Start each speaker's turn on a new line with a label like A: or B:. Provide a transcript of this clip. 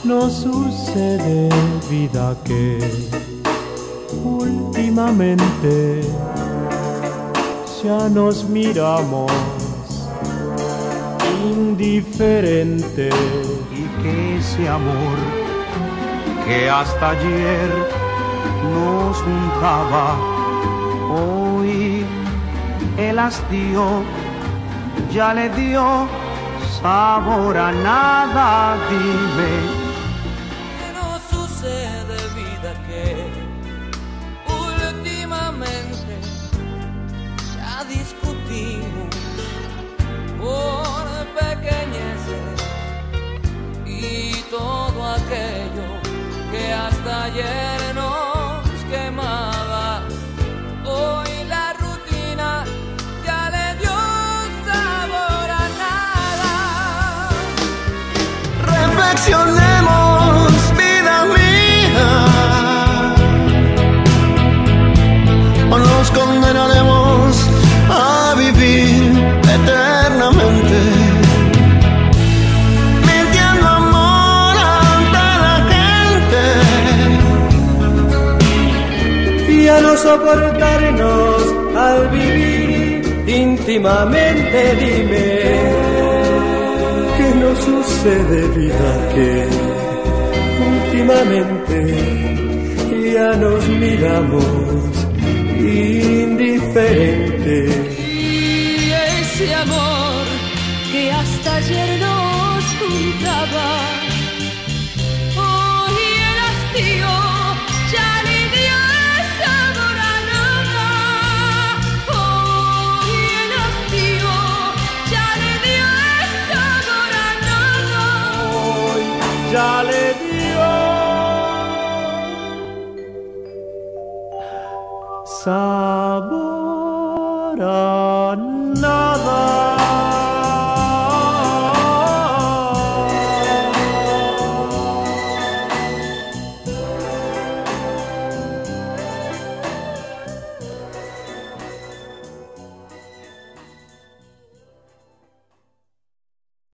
A: No sucede, vida, que últimamente ya nos miramos indiferente,
B: y que ese amor que hasta ayer nos juntaba, hoy el hastío ya le dio sabor a nada. Dime,
C: ¿qué nos sucede, vida, que últimamente ya discutimos por pequeñeces y todo aquello que hasta ayer nos quemaba? Hoy la rutina ya le dio sabor a nada.
D: Reflexionemos, vida mía, o nos condenaremos a vivir eternamente mintiendo amor ante la gente,
A: y a no soportarnos al vivir íntimamente. Dime, ¿qué nos sucede, vida, que últimamente ya nos miramos indiferente?
E: Y ese amor que hasta ayer nos juntaba, hoy el hastío ya le dio sabor a nada. Hoy el hastío ya le dio sabor a nada.
A: Hoy ya le dio sabor a